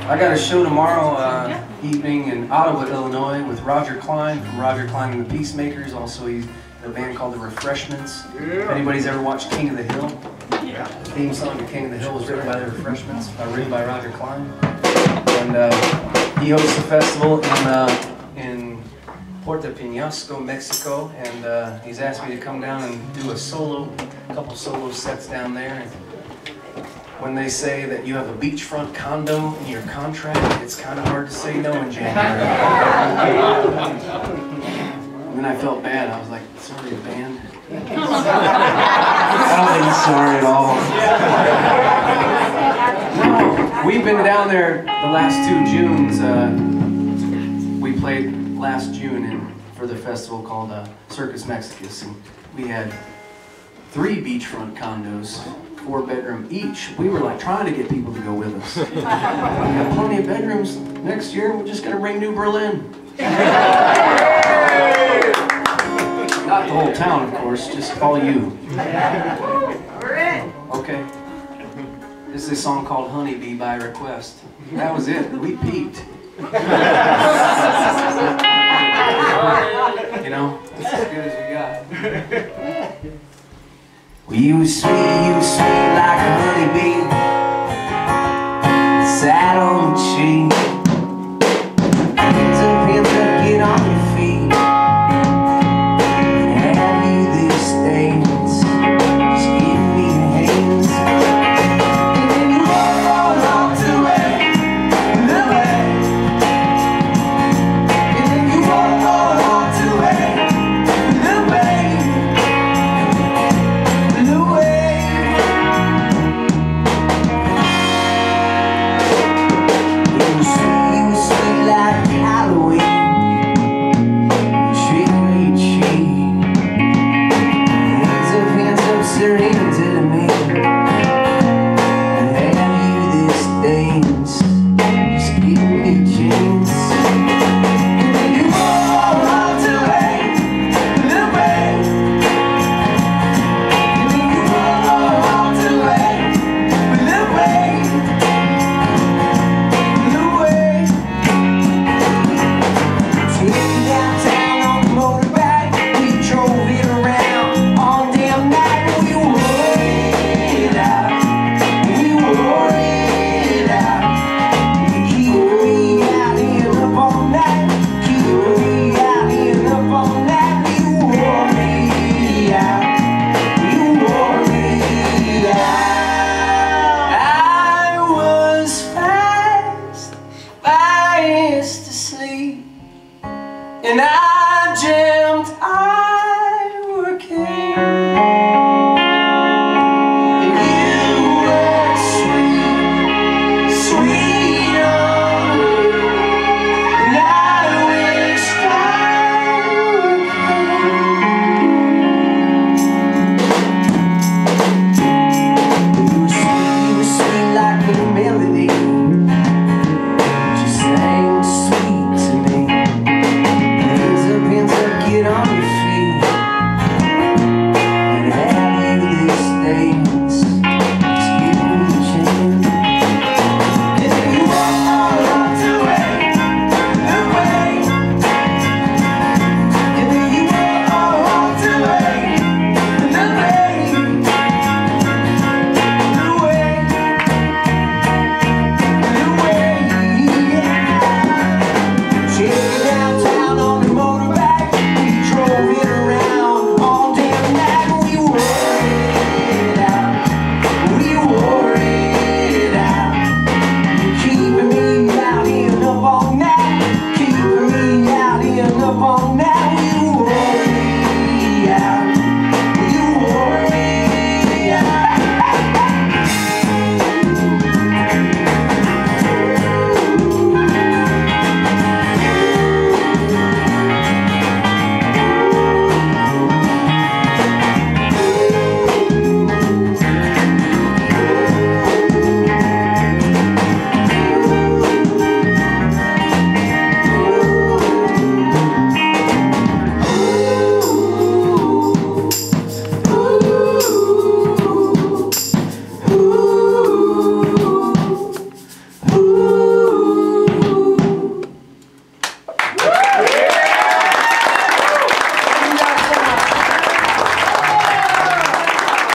I got a show tomorrow evening in Ottawa, Illinois with Roger Klein from Roger Klein and the Peacemakers. Also, he's in a band called The Refreshments. If anybody's ever watched King of the Hill, the theme song to King of the Hill was written by The Refreshments, written by Roger Klein. And he hosts a festival in Puerto Penasco, Mexico, and he's asked me to come down and do a couple solo sets down there. And when they say that you have a beachfront condo in your contract, it's kind of hard to say no in January. And then I felt bad. I was like, sorry, band. I don't think he's sorry at all. No, we've been down there the last 2 Junes. We played last June for the festival called Circus Mexicus, and we had 3 beachfront condos, 4-bedroom each. We were like trying to get people to go with us. We got plenty of bedrooms. Next year, we're just gonna bring New Berlin. Not the whole town, of course, just all you. Okay. This is a song called Honeybee by request. That was it. We peaked. You know, it's as good as we got. You was sweet like a honeybee.